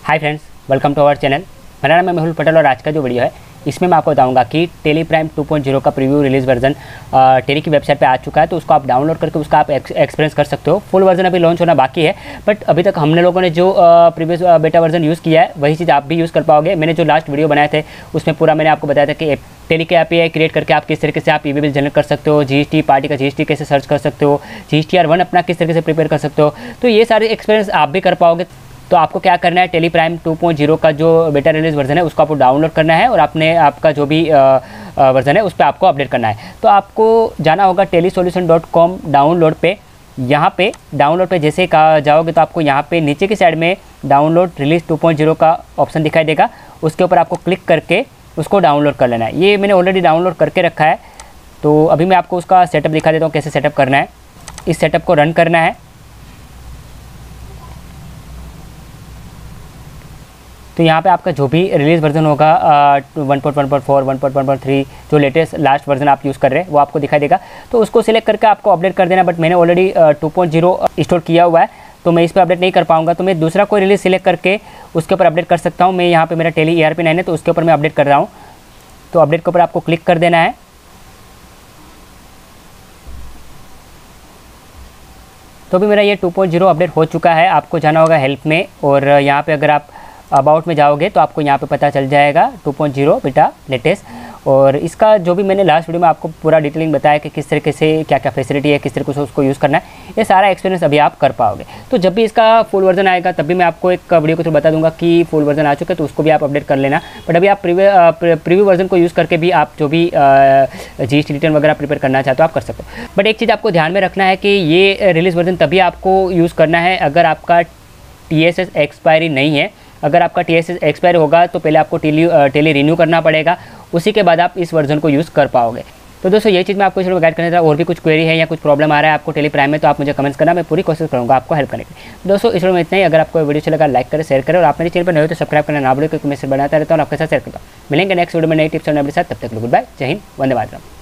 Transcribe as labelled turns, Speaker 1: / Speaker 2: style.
Speaker 1: Hi friends, welcome to our channel. मेरा नाम है मेहुल पटेल और आज का जो वीडियो है इसमें मैं आपको बताऊंगा कि टेली प्राइम 2.0 का प्रीव्यू रिलीज़ वर्जन टेली की वेबसाइट पे आ चुका है, तो उसको आप डाउनलोड करके उसका आप एक्सपीरियंस कर सकते हो। फुल वर्जन अभी लॉन्च होना बाकी है, बट अभी तक हमने लोगों ने जो प्रीवियस बेटा वर्जन यूज़ किया है वही चीज़ आप भी यूज़ कर पाओगे। मैंने जो लास्ट वीडियो बनाए थे उसमें पूरा मैंने आपको बताया था कि टेली के API क्रिएट करके आप किस तरीके से आप ईवी बिल जनरेट कर सकते हो, GST पार्टी का GST कैसे सर्च कर सकते हो, GSTR1 अपना किस तरीके से प्रिपेयर कर सकते हो। तो ये सारे एक्सपीरियंस आप भी कर पाओगे। तो आपको क्या करना है, टेली प्राइम 2.0 का जो बेटा रिलीज़ वर्जन है उसको आपको डाउनलोड करना है और आपका जो भी वर्जन है उस पर आपको अपडेट करना है। तो आपको जाना होगा telisolution.com डाउनलोड पे। यहाँ पे डाउनलोड पे जैसे जाओगे तो आपको यहाँ पे नीचे की साइड में डाउनलोड रिलीज़ 2.0 का ऑप्शन दिखाई देगा। उसके ऊपर आपको क्लिक करके उसको डाउनलोड कर लेना है। ये मैंने ऑलरेडी डाउनलोड करके रखा है, तो अभी मैं आपको उसका सेटअप दिखा देता हूँ कैसे सेटअप करना है। इस सेटअप को रन करना है। तो यहाँ पे आपका जो भी रिलीज़ वर्जन होगा 1.1.4, 1.1.3 जो लेटेस्ट लास्ट वर्जन आप यूज़ कर रहे हैं वो आपको दिखाई देगा। तो उसको सिलेक्ट करके आपको अपडेट कर देना। बट मैंने ऑलरेडी 2.0 इंस्टॉल किया हुआ है, तो मैं इस पर अपडेट नहीं कर पाऊँगा। तो मैं दूसरा कोई रिलीज़ सिलेक्ट करके उसके ऊपर अपडेट कर सकता हूँ। मैं यहाँ पर मेरा टेली ERP9 है, तो उसके ऊपर मैं अपडेट कर रहा हूँ। तो अपडेट के ऊपर आपको क्लिक कर देना है। तो अभी मेरा ये 2.0 अपडेट हो चुका है। आपको जाना होगा हेल्प में, और यहाँ पे अगर आप अबाउट में जाओगे तो आपको यहाँ पे पता चल जाएगा 2.0 बेटा लेटेस्ट। और इसका जो भी मैंने लास्ट वीडियो में आपको पूरा डिटेलिंग बताया कि किस तरीके से क्या क्या फैसिलिटी है, किस तरीके से उसको यूज़ करना है, ये सारा एक्सपीरियंस अभी आप कर पाओगे। तो जब भी इसका फुल वर्जन आएगा तब भी मैं आपको एक वीडियो के थ्रू बता दूंगा कि फुल वर्जन आ चुका है, तो उसको भी आप अपडेट कर लेना। बट अभी आप प्रीव्यू वर्जन को यूज़ करके भी आप जो भी GST रिटर्न वगैरह प्रिपेयर करना चाहते हो आप कर सकते हो। बट एक चीज़ आपको ध्यान में रखना है कि ये रिलीज़ वर्जन तभी आपको यूज़ करना है अगर आपका TSS एक्सपायरी नहीं है। अगर आपका TSS एक्सपायर होगा तो पहले आपको टेली रिन्यू करना पड़ेगा, उसी के बाद आप इस वर्जन को यूज़ कर पाओगे। तो दोस्तों ये चीज़ मैं आपको इस वीडियो में गाइड करना था। और भी कुछ क्वेरी है या कुछ प्रॉब्लम आ रहा है आपको टेली प्राइम में, तो आप मुझे कमेंट्स करना, मैं पूरी कोशिश करूँगा आपको हेल्प करने की। दोस्तों इस वीडियो में इतना ही। अगर आपको वीडियो अच्छा लगा लाइक करें, शेयर करें, और आप मेरे चैनल पर नए हो तो सब्सक्राइब करना ना भूलें, क्योंकि मैं बनाता रहता हूँ और आपके साथ शेयर करता हूँ। मिलेंगे नेक्स्ट वीडियो में नई टिप्स और नए साथ। तब तक गुड बाय, जय हिंद, वंदे मातरम।